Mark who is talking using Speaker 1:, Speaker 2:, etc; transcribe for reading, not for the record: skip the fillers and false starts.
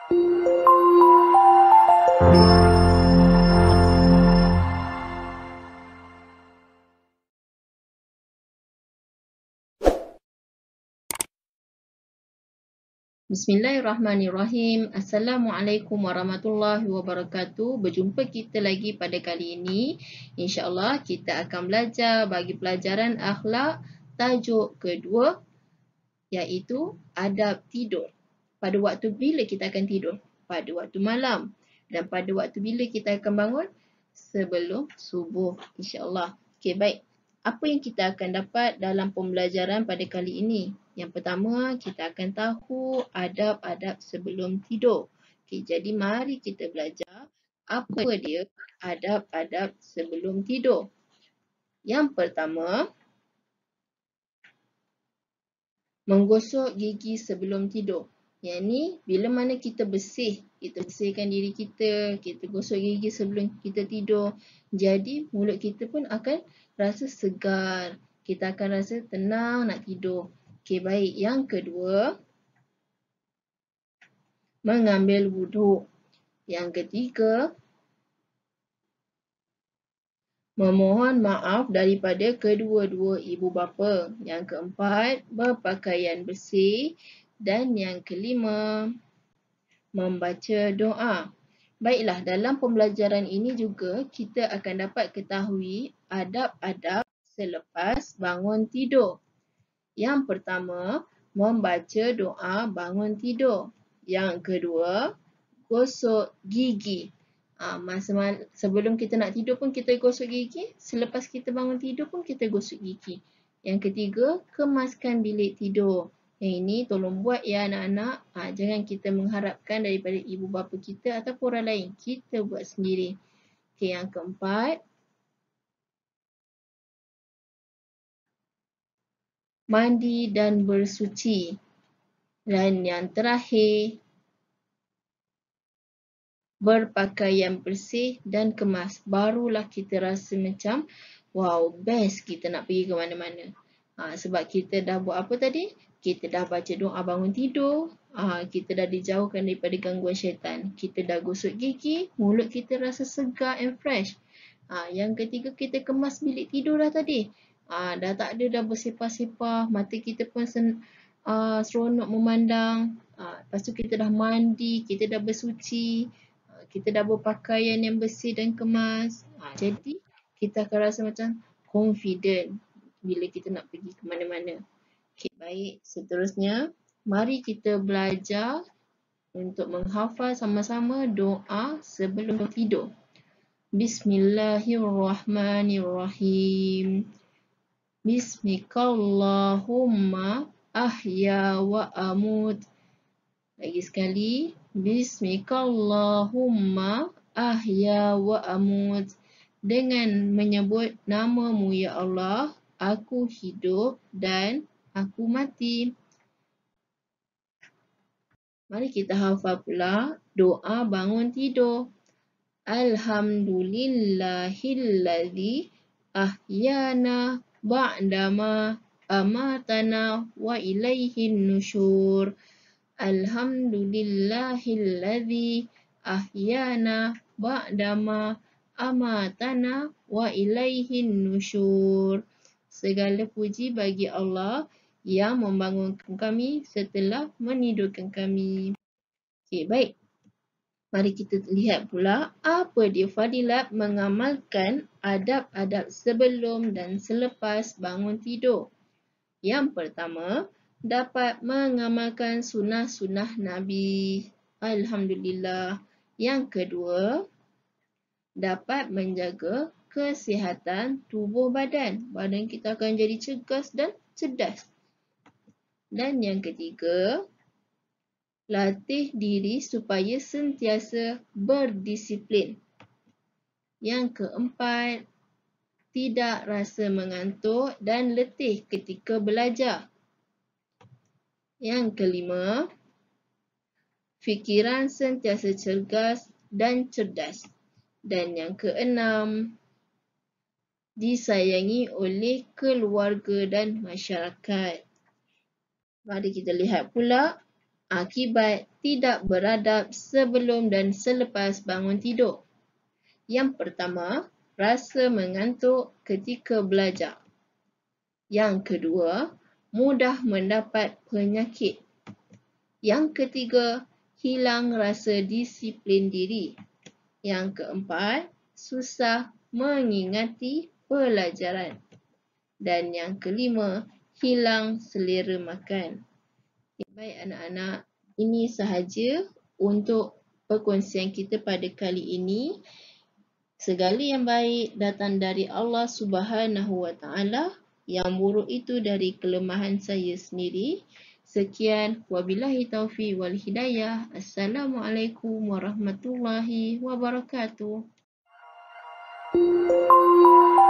Speaker 1: Bismillahirrahmanirrahim. Assalamualaikum warahmatullahi wabarakatuh. Berjumpa kita lagi pada kali ini. InsyaAllah kita akan belajar bagi pelajaran akhlak tajuk kedua, iaitu adab tidur. Pada waktu bila kita akan tidur? Pada waktu malam. Dan pada waktu bila kita akan bangun? Sebelum subuh, insyaAllah. Okey, baik. Apa yang kita akan dapat dalam pembelajaran pada kali ini? Yang pertama, kita akan tahu adab-adab sebelum tidur. Okey, jadi mari kita belajar apa dia adab-adab sebelum tidur. Yang pertama, menggosok gigi sebelum tidur. Yang ni, bila mana kita bersihkan diri kita, kita gosok gigi sebelum kita tidur. Jadi, mulut kita pun akan rasa segar. Kita akan rasa tenang nak tidur. Okey, baik. Yang kedua, mengambil wuduk. Yang ketiga, memohon maaf daripada kedua-dua ibu bapa. Yang keempat, berpakaian bersih. Dan yang kelima, membaca doa. Baiklah, dalam pembelajaran ini juga kita akan dapat ketahui adab-adab selepas bangun tidur. Yang pertama, membaca doa bangun tidur. Yang kedua, gosok gigi. Sebelum kita nak tidur pun kita gosok gigi. Selepas kita bangun tidur pun kita gosok gigi. Yang ketiga, kemaskan bilik tidur. Yang ini tolong buat ya anak-anak. Jangan kita mengharapkan daripada ibu bapa kita ataupun orang lain. Kita buat sendiri. Okey, yang keempat, mandi dan bersuci. Dan yang terakhir, berpakaian bersih dan kemas. Barulah kita rasa macam, wow, best kita nak pergi ke mana-mana. Sebab kita dah buat apa tadi? Kita dah baca doa bangun tidur. Kita dah dijauhkan daripada gangguan syaitan. Kita dah gosok gigi. Mulut kita rasa segar and fresh. Yang ketiga, kita kemas bilik tidur dah tadi. Dah tak ada dah bersepah-sepah. Mata kita pun seronok memandang. Lepas tu kita dah mandi. Kita dah bersuci. Kita dah berpakaian yang bersih dan kemas. Jadi, kita akan rasa macam confident bila kita nak pergi ke mana-mana. Okey, baik. Seterusnya, mari kita belajar untuk menghafal sama-sama doa sebelum tidur. Bismillahirrahmanirrahim. Bismikallahumma ahya wa amut. Lagi sekali. Bismikallahumma ahya wa amut. Dengan menyebut nama-Mu ya Allah, aku hidup dan aku mati. Mari kita hafal pula doa bangun tidur. Alhamdulillahilladzi ahyana ba'dama amatana wa ilaihin nusyur. Alhamdulillahilladzi ahyana ba'dama amatana wa ilaihin nusyur. Segala puji bagi Allah yang membangunkan kami setelah menidurkan kami. Okey, baik. Mari kita lihat pula apa dia fadilat mengamalkan adab-adab sebelum dan selepas bangun tidur. Yang pertama, dapat mengamalkan sunnah-sunnah Nabi. Alhamdulillah. Yang kedua, dapat menjaga kesihatan tubuh badan. Badan kita akan jadi cergas dan cerdas. Dan yang ketiga, latih diri supaya sentiasa berdisiplin. Yang keempat, tidak rasa mengantuk dan letih ketika belajar. Yang kelima, fikiran sentiasa cergas dan cerdas. Dan yang keenam, disayangi oleh keluarga dan masyarakat. Mari kita lihat pula akibat tidak beradab sebelum dan selepas bangun tidur. Yang pertama, rasa mengantuk ketika belajar. Yang kedua, mudah mendapat penyakit. Yang ketiga, hilang rasa disiplin diri. Yang keempat, susah mengingati pelajaran. Dan yang kelima, hilang selera makan. Baik anak-anak, ini sahaja untuk perkongsian kita pada kali ini. Segala yang baik datang dari Allah Subhanahu wa Ta'ala. Yang buruk itu dari kelemahan saya sendiri. Sekian, wabillahi taufiq wal hidayah. Assalamualaikum warahmatullahi wabarakatuh.